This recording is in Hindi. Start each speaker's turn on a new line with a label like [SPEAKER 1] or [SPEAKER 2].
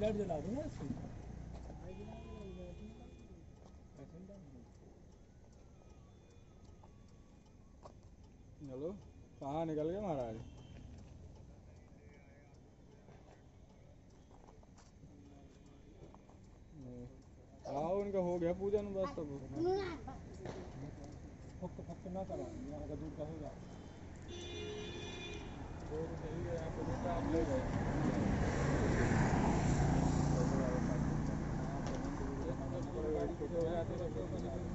[SPEAKER 1] लाइट जला दो ना इसकी।
[SPEAKER 2] चलो कहाँ निकल गए महाराज? आओ उनका हो गया पूजन बस तब।
[SPEAKER 1] फक्त ना करो, यहाँ का दूर का होगा।
[SPEAKER 2] वो तो सही है, यहाँ पे टाइम ले गए। फोटो हो जाती है।